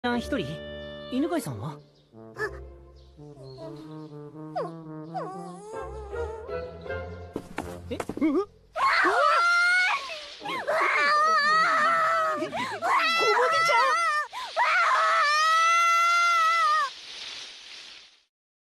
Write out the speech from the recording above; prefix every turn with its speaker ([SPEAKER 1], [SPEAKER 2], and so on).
[SPEAKER 1] ゃん一人？犬飼さんは？え？